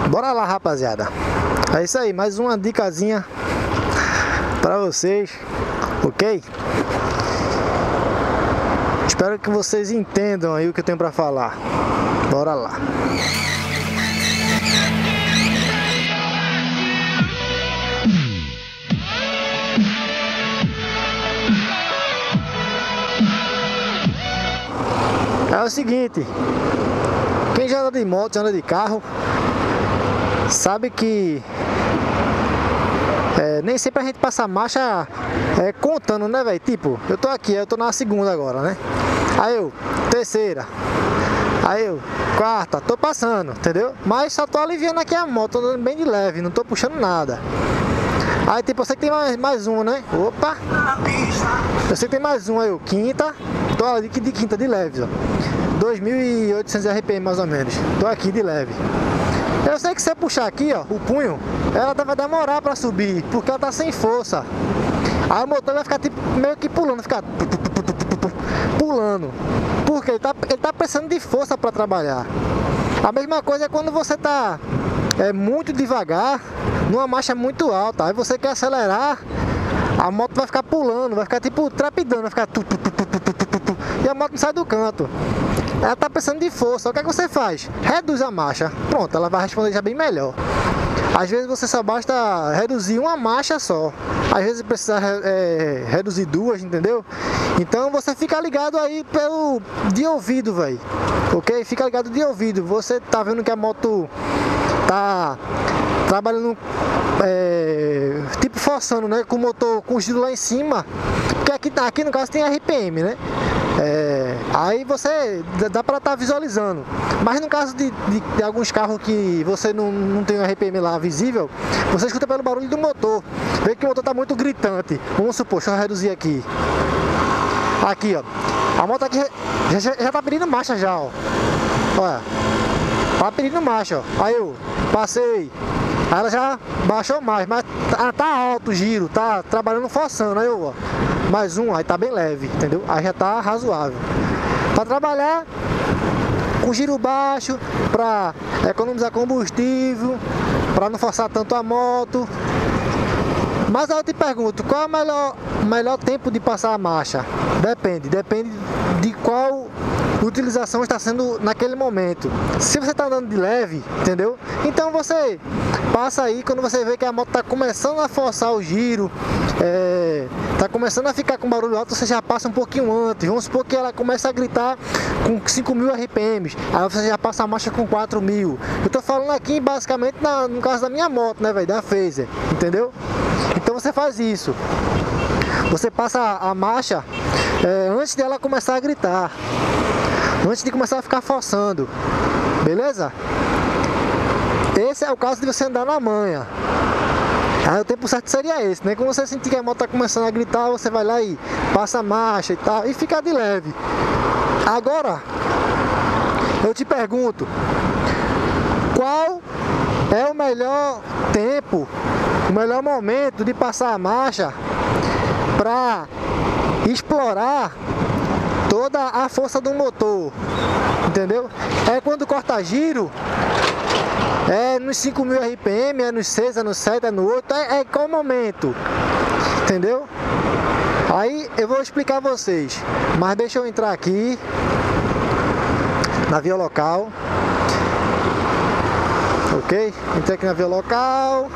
Bora lá, rapaziada. É isso aí, mais uma dicasinha pra vocês, ok? Espero que vocês entendam aí o que eu tenho pra falar. Bora lá. É o seguinte, quem já anda de moto, já anda de carro, sabe que nem sempre a gente passa a marcha contando, né, velho? Tipo, eu tô aqui, eu tô na segunda agora, né? Aí eu, terceira, aí eu, quarta, tô passando, entendeu? Mas só tô aliviando aqui a moto, tô andando bem de leve, não tô puxando nada. Aí tipo, eu sei que tem mais uma, né? Opa! Eu sei que tem mais uma, aí eu, quinta, tô ali de quinta de leve, ó. 2.800 RPM mais ou menos, tô aqui de leve. Eu sei que se eu puxar aqui, ó, o punho, ela vai demorar pra subir, porque ela tá sem força. Aí o motor vai ficar tipo, meio que pulando, ficar pulando, porque ele tá precisando de força pra trabalhar. A mesma coisa é quando você tá muito devagar, numa marcha muito alta, aí você quer acelerar, a moto vai ficar pulando, vai ficar tipo trapidando, vai ficar e a moto não sai do canto. Ela tá precisando de força, o que é que você faz? Reduz a marcha, pronto, ela vai responder já bem melhor. Às vezes você só basta reduzir uma marcha só, às vezes precisa reduzir duas, entendeu? Então você fica ligado aí de ouvido, velho, ok? Fica ligado de ouvido, você tá vendo que a moto tá trabalhando, tipo forçando, né? Com o motor com o giro lá em cima, porque aqui no caso tem RPM, né? Aí você dá pra estar visualizando, mas no caso de alguns carros que você não tem o RPM lá visível, você escuta pelo barulho do motor, vê que o motor tá muito gritante. Vamos supor, deixa eu reduzir aqui. Aqui, ó, a moto aqui já tá pedindo marcha já, ó. Olha, tá pedindo marcha, ó. Aí eu passei, aí ela já baixou mais, mas tá alto o giro, tá trabalhando forçando. Aí eu, ó, mais um, aí tá bem leve, entendeu? Aí já tá razoável. Pra trabalhar com giro baixo, pra economizar combustível, pra não forçar tanto a moto. Mas aí eu te pergunto, qual é o melhor tempo de passar a marcha? Depende de qual utilização está sendo naquele momento. Se você está andando de leve, entendeu? Então você passa aí quando você vê que a moto está começando a forçar o giro, está começando a ficar com barulho alto, você já passa um pouquinho antes. Vamos supor que ela começa a gritar com 5.000 RPMs, aí você já passa a marcha com 4.000. Eu tô falando aqui basicamente no caso da minha moto, né, velho, da Phaser, entendeu? Então você faz isso, você passa a marcha antes dela começar a gritar, antes de começar a ficar forçando, beleza? Esse é o caso de você andar na manha. Aí o tempo certo seria esse, né? Quando você sentir que a moto tá começando a gritar, você vai lá e passa a marcha e tal, e fica de leve. Agora, eu te pergunto, qual é o melhor tempo, o melhor momento de passar a marcha para explorar toda a força do motor, entendeu? É quando corta giro, é nos 5.000 RPM, é nos 6, é no 7, é no 8, é qual momento, entendeu? Aí eu vou explicar a vocês, mas deixa eu entrar aqui na via local, ok? Entrei aqui na via local.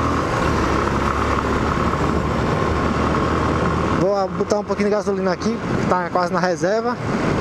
Vou botar um pouquinho de gasolina aqui, tá quase na reserva.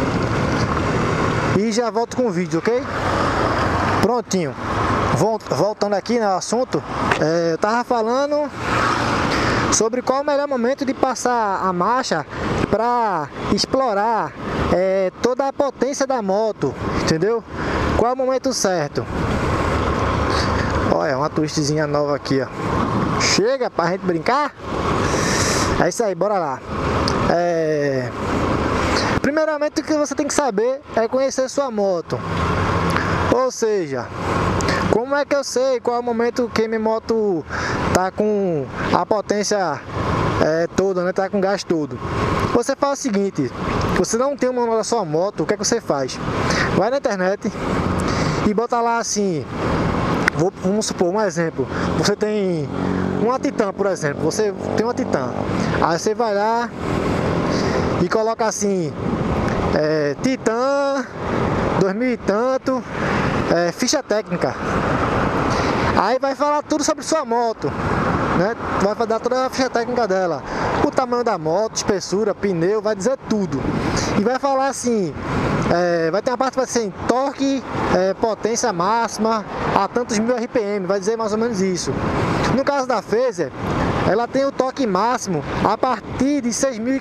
E já volto com o vídeo, ok? Prontinho. Voltando aqui no assunto, eu tava falando sobre qual o melhor momento de passar a marcha para explorar toda a potência da moto, entendeu? Qual é o momento certo? Olha, uma twistzinha nova aqui, ó. Chega pra gente brincar? É isso aí, bora lá. Primeiramente, o que você tem que saber é conhecer sua moto. Ou seja, como é que eu sei qual é o momento que minha moto tá com a potência toda, né? Tá com gás todo. Você faz o seguinte: você não tem o manual da sua moto, o que é que você faz? Vai na internet e bota lá assim, Vamos supor um exemplo. Você tem uma Titan, por exemplo. Você tem uma Titan. Aí você vai lá e coloca assim, Titan 2000 e tanto, ficha técnica. Aí vai falar tudo sobre sua moto, né? Vai dar toda a ficha técnica dela, o tamanho da moto, espessura, pneu, vai dizer tudo. E vai falar assim, vai ter uma parte que vai ser torque, potência máxima a tantos 1000 RPM, vai dizer mais ou menos isso. No caso da Fazer, ela tem o torque máximo a partir de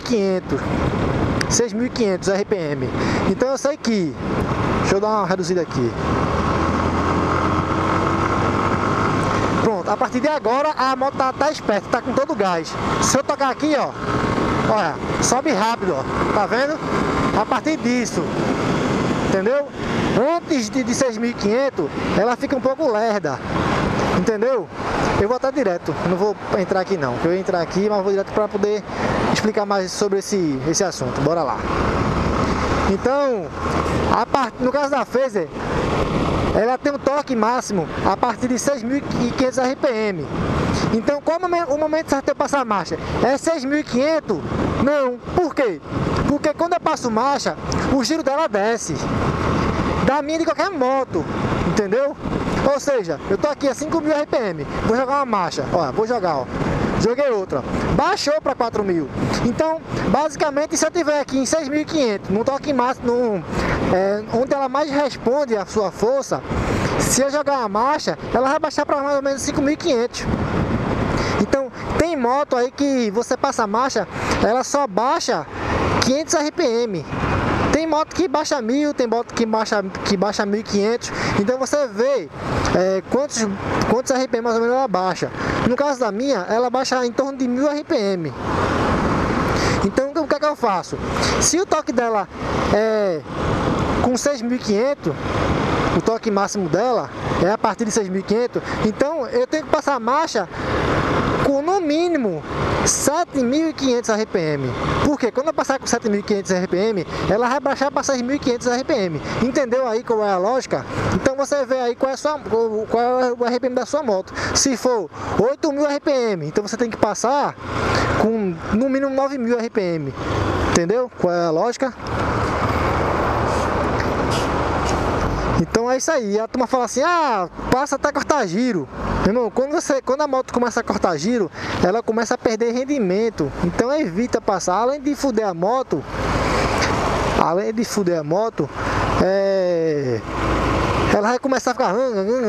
6.500 RPM. Então eu sei que, deixa eu dar uma reduzida aqui. Pronto, a partir de agora a moto tá esperta, tá com todo o gás. Se eu tocar aqui, ó, olha, sobe rápido, ó, tá vendo? A partir disso, entendeu? Antes de 6.500, ela fica um pouco lerda, entendeu? Eu vou até direto, não vou entrar aqui não. Eu vou entrar aqui, mas vou direto para poder explicar mais sobre esse assunto. Bora lá. Então, no caso da Fazer, ela tem um torque máximo a partir de 6.500 RPM. Então, como o momento certo de eu passar a marcha é 6.500? Não. Por quê? Porque quando eu passo marcha, o giro dela desce. Da minha de qualquer moto, entendeu? Ou seja, eu tô aqui a 5.000 RPM, vou jogar uma marcha, ó, vou jogar, ó. Joguei outra, baixou para 4.000. Então, basicamente, se eu tiver aqui em 6.500, no toque máximo, onde ela mais responde a sua força, se eu jogar uma marcha, ela vai baixar para mais ou menos 5.500. Então, tem moto aí que você passa a marcha, ela só baixa 500 RPM. Tem moto que baixa 1.000, tem moto que baixa 1.500. Então você vê quantos RPM mais ou menos ela baixa. No caso da minha, ela baixa em torno de 1.000 RPM. Então o que é que eu faço? Se o toque dela é com 6.500, o toque máximo dela é a partir de 6.500, então eu tenho que passar a marcha com no mínimo 7.500 RPM. Porque quando eu passar com 7.500 RPM, ela vai baixar para 6.500 RPM. Entendeu aí qual é a lógica? Então você vê aí qual é o RPM da sua moto. Se for 8.000 RPM, então você tem que passar com no mínimo 9.000 RPM. Entendeu qual é a lógica? Então é isso aí, a turma fala assim, passa até cortar giro. Meu irmão, quando a moto começa a cortar giro, ela começa a perder rendimento. Então evita passar, além de fuder a moto, ela vai começar a ficar,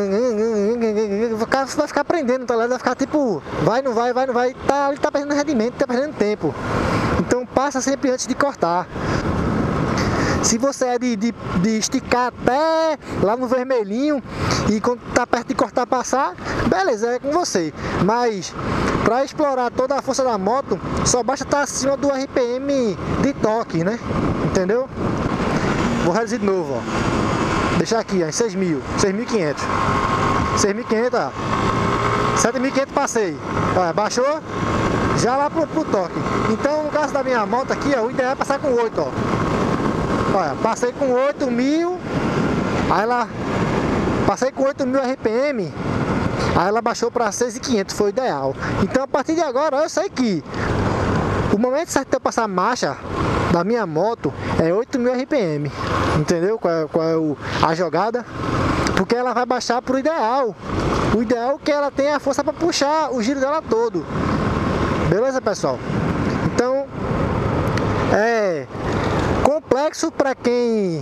vai ficar prendendo, tá ligado? Vai ficar tipo, vai, não vai, ele tá perdendo rendimento, tá perdendo tempo. Então passa sempre antes de cortar. Se você é de esticar até lá no vermelhinho e quando tá perto de cortar passar, beleza, é com você. Mas para explorar toda a força da moto, só basta estar acima do RPM de toque, né? Entendeu? Vou reduzir de novo, ó. Deixar aqui, ó, em 6.000, 6.500. 6.500, ó. 7.500 passei. Ó, baixou? Já lá pro toque. Então, no caso da minha moto aqui, ó, o ideal é passar com 8, ó. Olha, passei com 8.000, aí ela passei com 8.000 RPM, aí ela baixou para 6.500, foi o ideal. Então a partir de agora eu sei que o momento certo de eu passar a marcha da minha moto é 8.000 RPM, entendeu? Qual é a jogada? Porque ela vai baixar pro ideal. O ideal é que ela tenha a força para puxar o giro dela todo. Beleza, pessoal? Então complexo para quem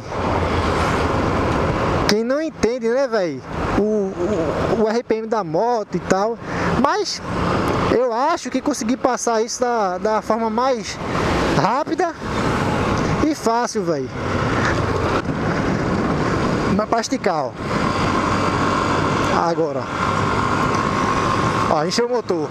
não entende, né, velho, o RPM da moto e tal, mas eu acho que consegui passar isso da forma mais rápida e fácil, velho. Mas para esticar, ó. Agora, ó, encheu o motor.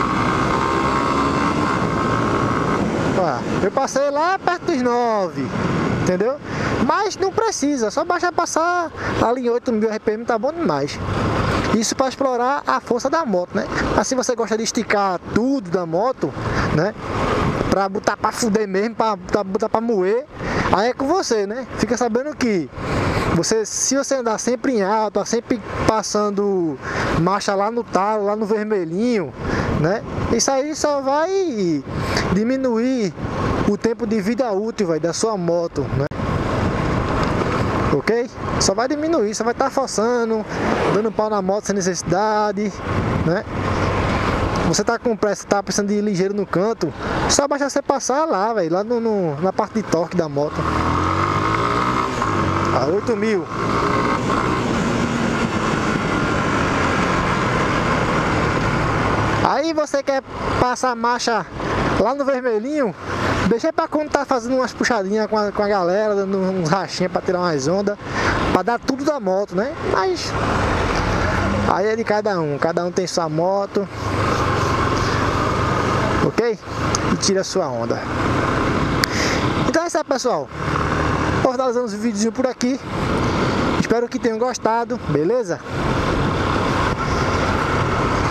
Eu passei lá perto dos 9, entendeu? Mas não precisa, só basta passar ali em 8.000 RPM, tá bom demais. Isso para explorar a força da moto, né? Mas se você gosta de esticar tudo da moto, né? Pra botar pra fuder mesmo, pra botar pra moer, aí é com você, né? Fica sabendo que se você andar sempre em alta, sempre passando marcha lá no talo, lá no vermelhinho, né? Isso aí só vai diminuir o tempo de vida útil, véio, da sua moto, né? Ok? Só vai diminuir, só vai estar forçando, dando pau na moto sem necessidade, né? Você tá com pressa, tá precisando de ir ligeiro no canto, só basta você passar lá, velho, lá na parte de torque da moto. A 8.000. Aí você quer passar a marcha lá no vermelhinho, deixa pra quando tá fazendo umas puxadinhas com a galera, dando uns rachinhos pra tirar umas ondas, pra dar tudo da moto, né? Mas aí é de cada um tem sua moto, ok? E tira a sua onda. Então é isso aí, pessoal. Fortalecendo os vídeos por aqui. Espero que tenham gostado, beleza?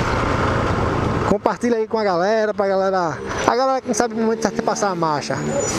Compartilha aí com a galera, a galera que não sabe o momento de passar a marcha.